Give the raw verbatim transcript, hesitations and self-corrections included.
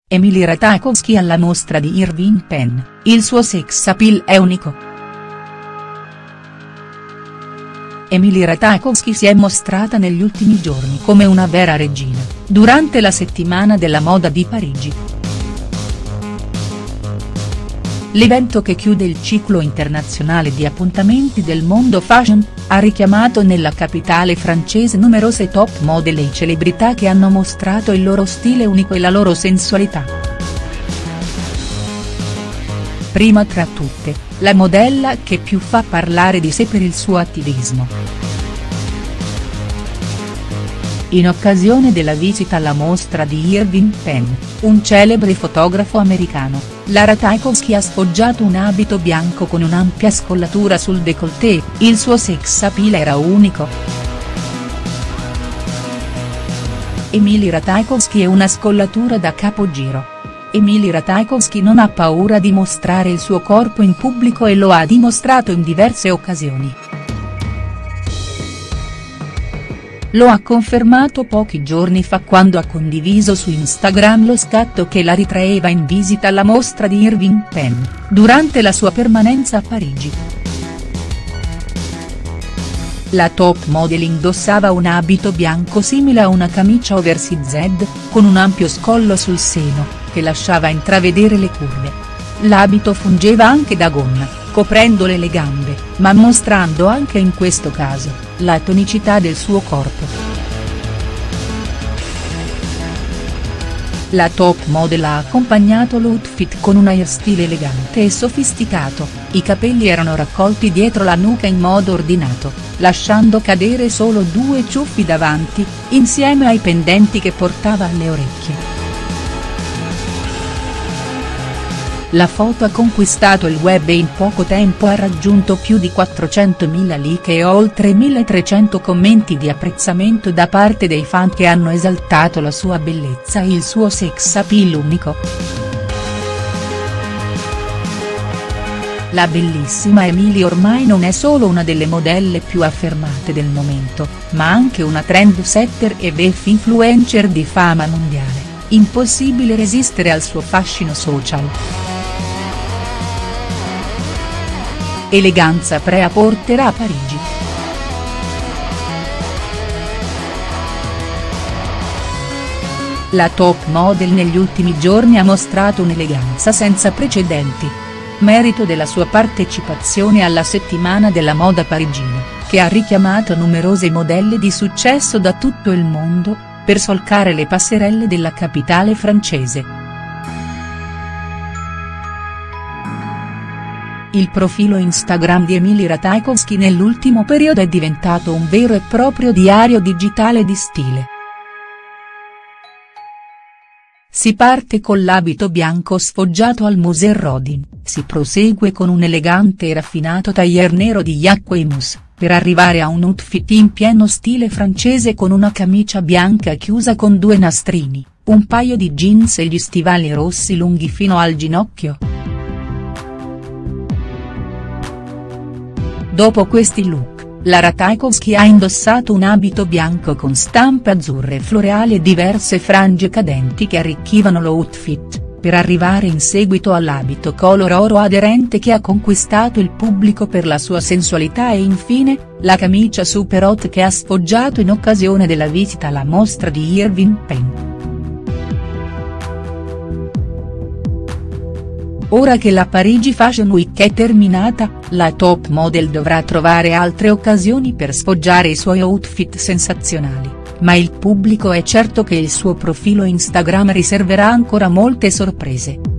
Emily Ratajkowski alla mostra di Irving Penn, il suo sex appeal è unico. Emily Ratajkowski si è mostrata negli ultimi giorni come una vera regina, durante la settimana della moda di Parigi. L'evento che chiude il ciclo internazionale di appuntamenti del mondo fashion, ha richiamato nella capitale francese numerose top model e celebrità che hanno mostrato il loro stile unico e la loro sensualità. Prima tra tutte, la modella che più fa parlare di sé per il suo attivismo. In occasione della visita alla mostra di Irving Penn, un celebre fotografo americano, la Ratajkowski ha sfoggiato un abito bianco con un'ampia scollatura sul décolleté, il suo sex appeal era unico. Emily Ratajkowski è una scollatura da capogiro. Emily Ratajkowski non ha paura di mostrare il suo corpo in pubblico e lo ha dimostrato in diverse occasioni. Lo ha confermato pochi giorni fa quando ha condiviso su Instagram lo scatto che la ritraeva in visita alla mostra di Irving Penn, durante la sua permanenza a Parigi. La top model indossava un abito bianco simile a una camicia oversized, con un ampio scollo sul seno, che lasciava intravedere le curve. L'abito fungeva anche da gonna, coprendole le gambe, ma mostrando anche in questo caso, la tonicità del suo corpo. La top model ha accompagnato l'outfit con un hairstyle elegante e sofisticato, i capelli erano raccolti dietro la nuca in modo ordinato, lasciando cadere solo due ciuffi davanti, insieme ai pendenti che portava alle orecchie. La foto ha conquistato il web e in poco tempo ha raggiunto più di quattrocentomila like e oltre milletrecento commenti di apprezzamento da parte dei fan che hanno esaltato la sua bellezza e il suo sex appeal unico. La bellissima Emily ormai non è solo una delle modelle più affermate del momento, ma anche una trendsetter e bef influencer di fama mondiale, impossibile resistere al suo fascino social. Eleganza pre-a-porter a Parigi. La top model negli ultimi giorni ha mostrato un'eleganza senza precedenti. Merito della sua partecipazione alla settimana della moda parigina, che ha richiamato numerose modelle di successo da tutto il mondo, per solcare le passerelle della capitale francese. Il profilo Instagram di Emily Ratajkowski nell'ultimo periodo è diventato un vero e proprio diario digitale di stile. Si parte con l'abito bianco sfoggiato al Musée Rodin, si prosegue con un elegante e raffinato tailleur nero di Jacquemus, per arrivare a un outfit in pieno stile francese con una camicia bianca chiusa con due nastrini, un paio di jeans e gli stivali rossi lunghi fino al ginocchio. Dopo questi look, la Ratajkowski ha indossato un abito bianco con stampe azzurre e floreali e diverse frange cadenti che arricchivano l'outfit, per arrivare in seguito all'abito color oro aderente che ha conquistato il pubblico per la sua sensualità e infine, la camicia super hot che ha sfoggiato in occasione della visita alla mostra di Irving Penn. Ora che la Parigi Fashion Week è terminata, la top model dovrà trovare altre occasioni per sfoggiare i suoi outfit sensazionali, ma il pubblico è certo che il suo profilo Instagram riserverà ancora molte sorprese.